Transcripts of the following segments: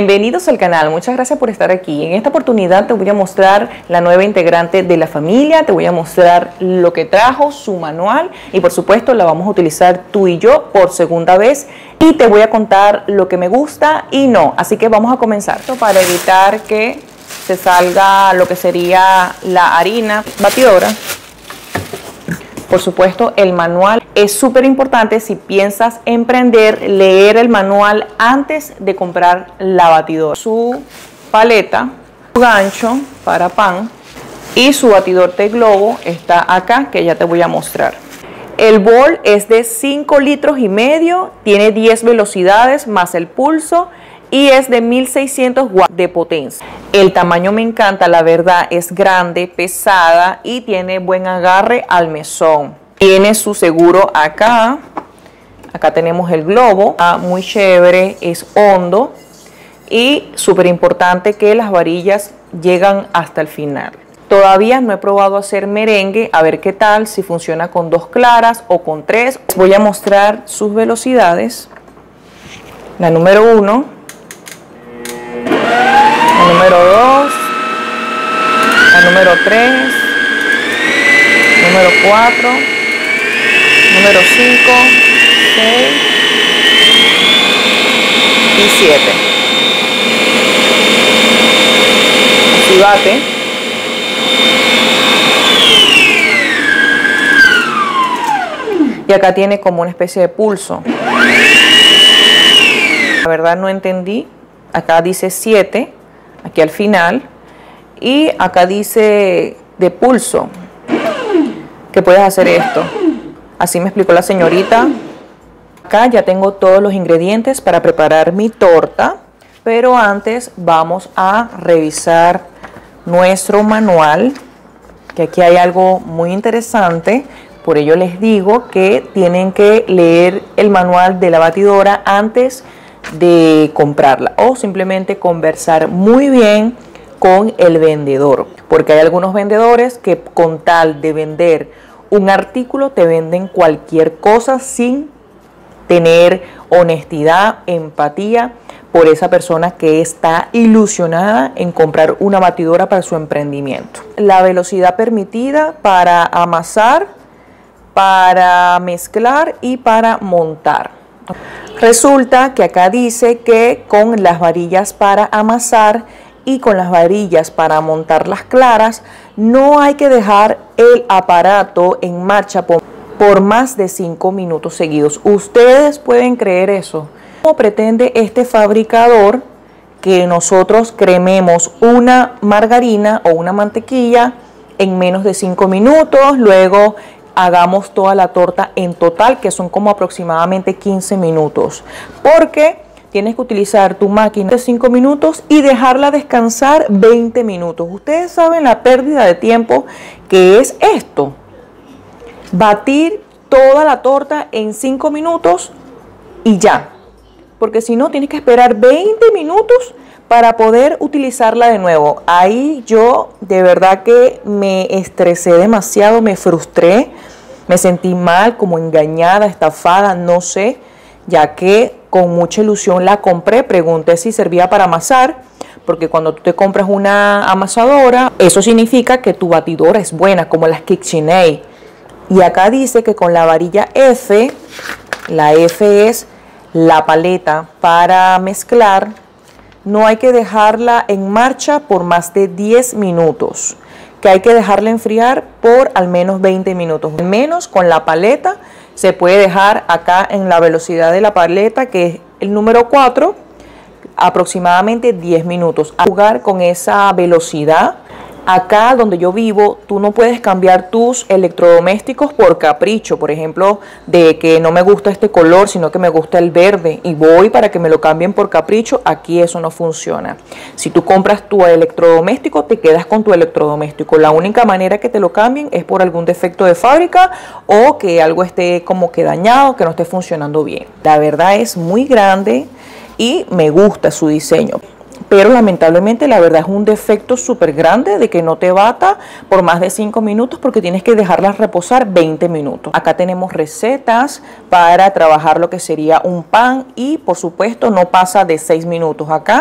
Bienvenidos al canal, muchas gracias por estar aquí. En esta oportunidad te voy a mostrar la nueva integrante de la familia, te voy a mostrar lo que trajo, su manual y por supuesto la vamos a utilizar tú y yo por segunda vez y te voy a contar lo que me gusta y no. Así que vamos a comenzar para evitar que se salga lo que sería la harina batidora. Por supuesto, el manual es súper importante si piensas emprender, leer el manual antes de comprar la batidora. Su paleta, su gancho para pan y su batidor de globo está acá, que ya te voy a mostrar. El bol es de 5,5 litros, tiene 10 velocidades más el pulso y es de 1600 watts de potencia. El tamaño me encanta, la verdad, es grande, pesada y tiene buen agarre al mesón. Tiene su seguro acá. Acá tenemos el globo, muy chévere, es hondo y súper importante que las varillas llegan hasta el final. Todavía no he probado hacer merengue, a ver qué tal, si funciona con 2 claras o con 3. Voy a mostrar sus velocidades. La número 1. La número 2, la número 3, número 4, número 5, 6 y 7. Así bate. Y acá tiene como una especie de pulso. La verdad no entendí. Acá dice 7, aquí al final, y acá dice de pulso, que puedes hacer esto. Así me explicó la señorita. Acá ya tengo todos los ingredientes para preparar mi torta, pero antes vamos a revisar nuestro manual, que aquí hay algo muy interesante. Por ello les digo que tienen que leer el manual de la batidora antes de comprarla o simplemente conversar muy bien con el vendedor, porque hay algunos vendedores que con tal de vender un artículo te venden cualquier cosa sin tener honestidad, empatía por esa persona que está ilusionada en comprar una batidora para su emprendimiento. La velocidad permitida para amasar, para mezclar y para montar. Resulta que acá dice que con las varillas para amasar y con las varillas para montar las claras no hay que dejar el aparato en marcha por más de 5 minutos seguidos. ¿Ustedes pueden creer eso? ¿Cómo pretende este fabricador que nosotros crememos una margarina o una mantequilla en menos de 5 minutos, luego hagamos toda la torta en total, que son como aproximadamente 15 minutos? Porque tienes que utilizar tu máquina de 5 minutos y dejarla descansar 20 minutos. Ustedes saben la pérdida de tiempo que es esto. Batir toda la torta en 5 minutos y ya. Porque si no, tienes que esperar 20 minutos para poder utilizarla de nuevo. Ahí yo de verdad que me estresé demasiado, me frustré, me sentí mal, como engañada, estafada, no sé, ya que con mucha ilusión la compré. Pregunté si servía para amasar, porque cuando tú te compras una amasadora, eso significa que tu batidora es buena, como las KitchenAid. Y acá dice que con la varilla F, la F es la paleta para mezclar, no hay que dejarla en marcha por más de 10 minutos, que hay que dejarla enfriar por al menos 20 minutos. Al menos con la paleta se puede dejar acá en la velocidad de la paleta, que es el número 4, aproximadamente 10 minutos. A jugar con esa velocidad. Acá donde yo vivo, tú no puedes cambiar tus electrodomésticos por capricho. Por ejemplo, de que no me gusta este color, sino que me gusta el verde y voy para que me lo cambien por capricho. Aquí eso no funciona. Si tú compras tu electrodoméstico, te quedas con tu electrodoméstico. La única manera que te lo cambien es por algún defecto de fábrica o que algo esté como que dañado, que no esté funcionando bien. La verdad es muy grande y me gusta su diseño. Pero lamentablemente la verdad es un defecto súper grande de que no te bata por más de 5 minutos porque tienes que dejarlas reposar 20 minutos. Acá tenemos recetas para trabajar lo que sería un pan y por supuesto no pasa de 6 minutos. Acá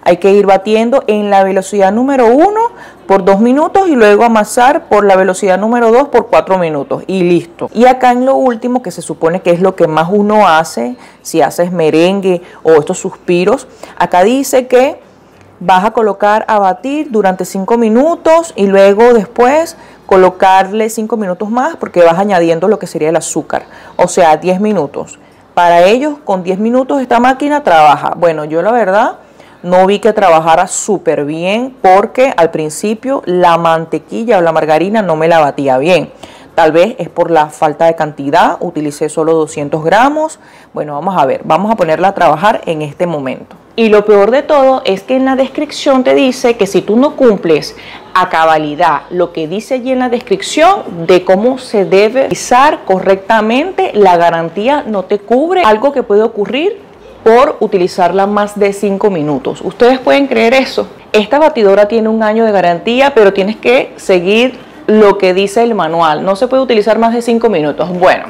hay que ir batiendo en la velocidad número 1 por 2 minutos y luego amasar por la velocidad número 2 por 4 minutos y listo. Y acá en lo último, que se supone que es lo que más uno hace, si haces merengue o estos suspiros, acá dice que vas a colocar a batir durante 5 minutos y luego después colocarle 5 minutos más porque vas añadiendo lo que sería el azúcar, o sea, 10 minutos. Para ellos, con 10 minutos esta máquina trabaja. Bueno, yo la verdad no vi que trabajara súper bien porque al principio la mantequilla o la margarina no me la batía bien. Tal vez es por la falta de cantidad, utilicé solo 200 gramos. Bueno, vamos a ver, vamos a ponerla a trabajar en este momento. Y lo peor de todo es que en la descripción te dice que si tú no cumples a cabalidad lo que dice allí en la descripción de cómo se debe utilizar correctamente, la garantía no te cubre algo que puede ocurrir por utilizarla más de 5 minutos. ¿Ustedes pueden creer eso? Esta batidora tiene 1 año de garantía, pero tienes que seguir lo que dice el manual. No se puede utilizar más de 5 minutos. Bueno,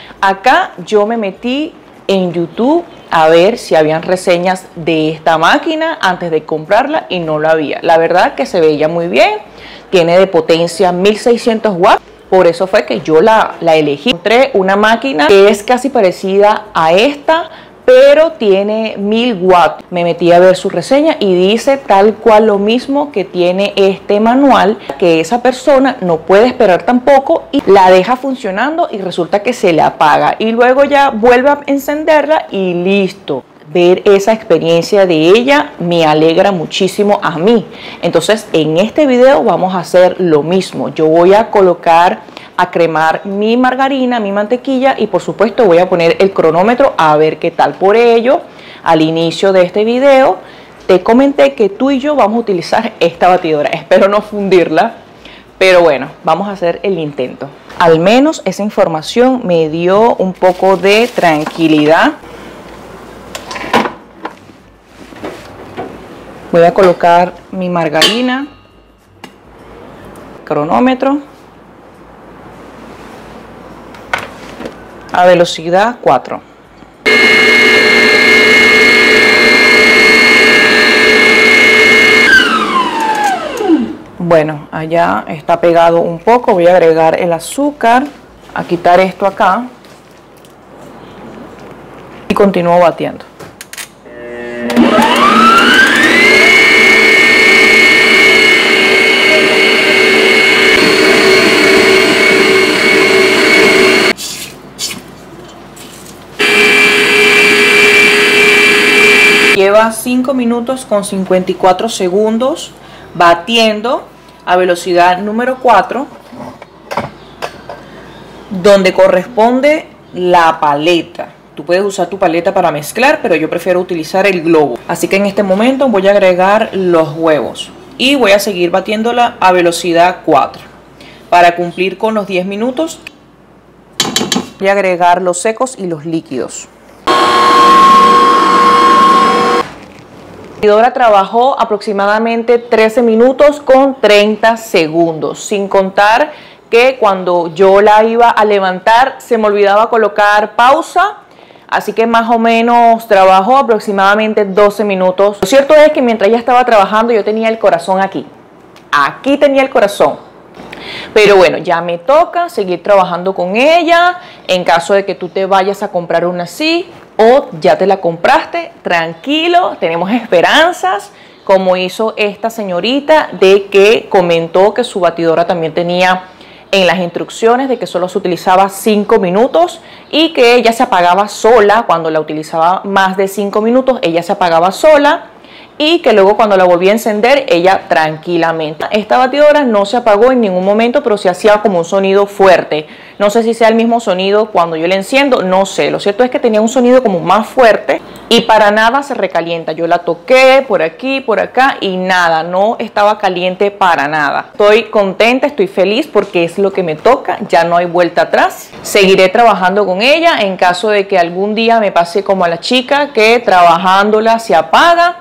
acá yo me metí en YouTube a ver si habían reseñas de esta máquina antes de comprarla y no la había. La verdad que se veía muy bien, tiene de potencia 1600 watts, por eso fue que yo la elegí. Encontré una máquina que es casi parecida a esta, pero tiene 1000 watts. Me metí a ver su reseña y dice tal cual lo mismo que tiene este manual, que esa persona no puede esperar tampoco y la deja funcionando y resulta que se le apaga y luego ya vuelve a encenderla y listo. Ver esa experiencia de ella me alegra muchísimo a mí. Entonces en este video vamos a hacer lo mismo. Yo voy a colocar a cremar mi margarina, mi mantequilla y por supuesto voy a poner el cronómetro a ver qué tal. Por ello, al inicio de este video te comenté que tú y yo vamos a utilizar esta batidora. Espero no fundirla, pero bueno, vamos a hacer el intento. Al menos esa información me dio un poco de tranquilidad. Voy a colocar mi margarina, cronómetro, a velocidad 4. Bueno, allá está pegado un poco. Voy a agregar el azúcar, a quitar esto acá y continúo batiendo. Lleva 5 minutos con 54 segundos batiendo a velocidad número 4, donde corresponde la paleta. Tú puedes usar tu paleta para mezclar, pero yo prefiero utilizar el globo. Así que en este momento voy a agregar los huevos y voy a seguir batiéndola a velocidad 4 para cumplir con los 10 minutos. Voy a agregar los secos y los líquidos. La batidora trabajó aproximadamente 13 minutos con 30 segundos, sin contar que cuando yo la iba a levantar se me olvidaba colocar pausa, así que más o menos trabajó aproximadamente 12 minutos. Lo cierto es que mientras ella estaba trabajando yo tenía el corazón aquí tenía el corazón. Pero bueno, ya me toca seguir trabajando con ella. En caso de que tú te vayas a comprar una así o ya te la compraste, tranquilo, tenemos esperanzas, como hizo esta señorita, de que comentó que su batidora también tenía en las instrucciones de que solo se utilizaba 5 minutos y que ella se apagaba sola cuando la utilizaba más de 5 minutos, ella se apagaba sola. Y que luego cuando la volví a encender, ella tranquilamente. Esta batidora no se apagó en ningún momento, pero sí hacía como un sonido fuerte. No sé si sea el mismo sonido cuando yo la enciendo, no sé. Lo cierto es que tenía un sonido como más fuerte y para nada se recalienta. Yo la toqué por aquí, por acá y nada, no estaba caliente para nada. Estoy contenta, estoy feliz porque es lo que me toca, ya no hay vuelta atrás. Seguiré trabajando con ella en caso de que algún día me pase como a la chica que trabajándola se apaga.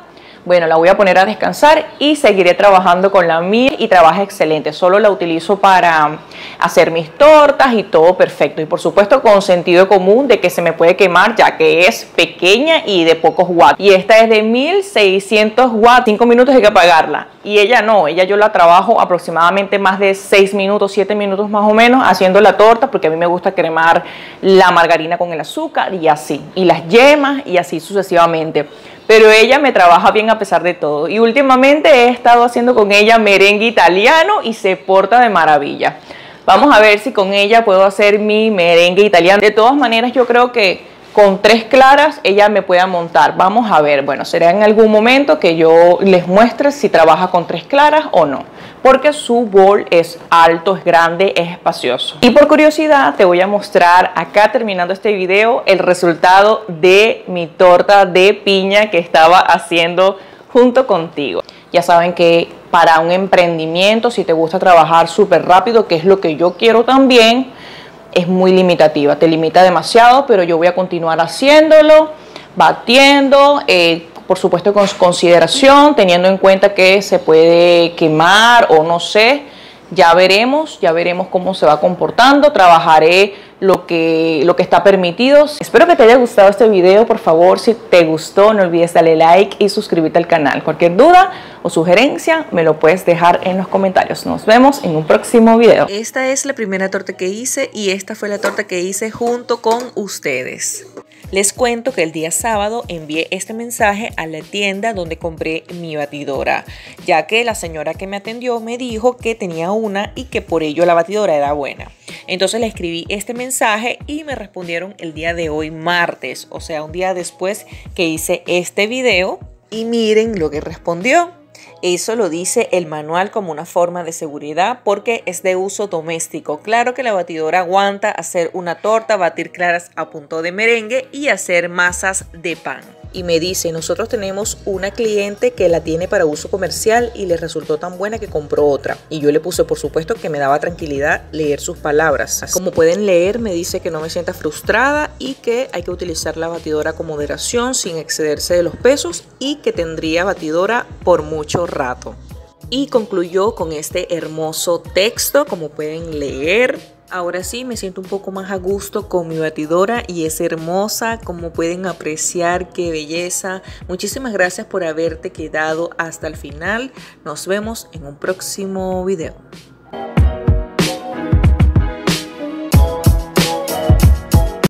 Bueno, la voy a poner a descansar y seguiré trabajando con la mía y trabaja excelente. Solo la utilizo para hacer mis tortas y todo perfecto. Y por supuesto con sentido común de que se me puede quemar ya que es pequeña y de pocos watts. Y esta es de 1600 watts, 5 minutos hay que apagarla. Y ella no, ella yo la trabajo aproximadamente más de 6 minutos, 7 minutos más o menos haciendo la torta, porque a mí me gusta cremar la margarina con el azúcar y así. Y las yemas y así sucesivamente. Pero ella me trabaja bien a pesar de todo. Y últimamente he estado haciendo con ella merengue italiano y se porta de maravilla. Vamos a ver si con ella puedo hacer mi merengue italiano. De todas maneras, yo creo que con 3 claras ella me pueda montar. Vamos a ver, bueno, será en algún momento que yo les muestre si trabaja con 3 claras o no. Porque su bol es alto, es grande, es espacioso. Y por curiosidad te voy a mostrar acá terminando este video el resultado de mi torta de piña que estaba haciendo junto contigo. Ya saben que para un emprendimiento, si te gusta trabajar súper rápido, que es lo que yo quiero también, es muy limitativa, te limita demasiado, pero yo voy a continuar haciéndolo, batiendo, por supuesto con consideración, teniendo en cuenta que se puede quemar o no sé, ya veremos cómo se va comportando, trabajaré lo que está permitido. Espero que te haya gustado este video. Por favor, si te gustó, no olvides darle like y suscribirte al canal. Cualquier duda o sugerencia me lo puedes dejar en los comentarios. Nos vemos en un próximo video. Esta es la primera torta que hice y esta fue la torta que hice junto con ustedes. Les cuento que el día sábado envié este mensaje a la tienda donde compré mi batidora, ya que la señora que me atendió me dijo que tenía una y que por ello la batidora era buena. Entonces le escribí este mensaje y me respondieron el día de hoy, martes, o sea, un día después que hice este video. Y miren lo que respondió. Eso lo dice el manual como una forma de seguridad porque es de uso doméstico. Claro que la batidora aguanta hacer una torta, batir claras a punto de merengue y hacer masas de pan. Y me dice, nosotros tenemos una cliente que la tiene para uso comercial y le resultó tan buena que compró otra. Y yo le puse, por supuesto, que me daba tranquilidad leer sus palabras. Como pueden leer, me dice que no me sienta frustrada y que hay que utilizar la batidora con moderación sin excederse de los pesos y que tendría batidora por mucho rato. Y concluyó con este hermoso texto, como pueden leer. Ahora sí me siento un poco más a gusto con mi batidora y es hermosa, como pueden apreciar, qué belleza. Muchísimas gracias por haberte quedado hasta el final. Nos vemos en un próximo video.